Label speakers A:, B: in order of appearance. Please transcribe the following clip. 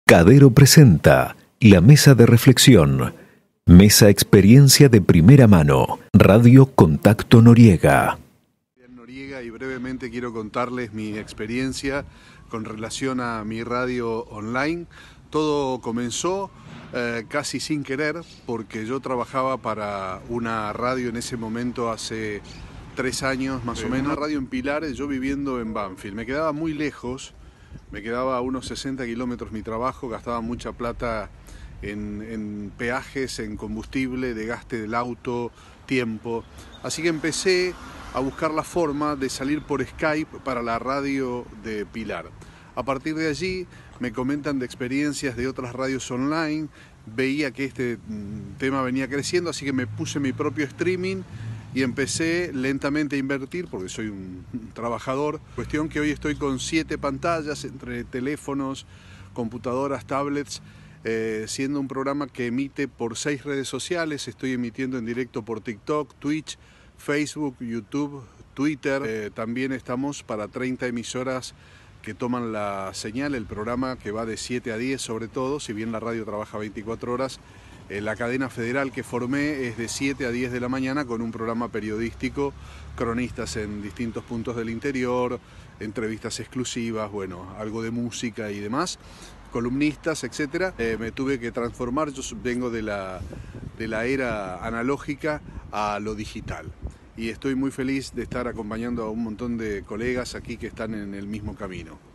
A: Cadero presenta La Mesa de Reflexión. Mesa experiencia de primera mano. Radio Contacto Noriega.
B: Y brevemente quiero contarles mi experiencia con relación a mi radio online. Todo comenzó casi sin querer, porque yo trabajaba para una radio en ese momento hace 3 años más o menos, una radio en Pilares, yo viviendo en Banfield. Me quedaba muy lejos, me quedaba a unos 60 kilómetros mi trabajo, gastaba mucha plata en peajes, en combustible, de gaste del auto, tiempo. Así que empecé a buscar la forma de salir por Skype para la radio de Pilar. A partir de allí me comentan de experiencias de otras radios online, veía que este tema venía creciendo, así que me puse mi propio streaming y empecé lentamente a invertir, porque soy un trabajador. Cuestión que hoy estoy con 7 pantallas entre teléfonos, computadoras, tablets, siendo un programa que emite por 6 redes sociales. Estoy emitiendo en directo por TikTok, Twitch, Facebook, YouTube, Twitter. También estamos para 30 emisoras que toman la señal, el programa que va de 7 a 10 sobre todo, si bien la radio trabaja 24 horas. La cadena federal que formé es de 7 a 10 de la mañana con un programa periodístico, cronistas en distintos puntos del interior, entrevistas exclusivas, bueno, algo de música y demás, columnistas, etc. Me tuve que transformar, yo vengo de la era analógica a lo digital. Y estoy muy feliz de estar acompañando a un montón de colegas aquí que están en el mismo camino.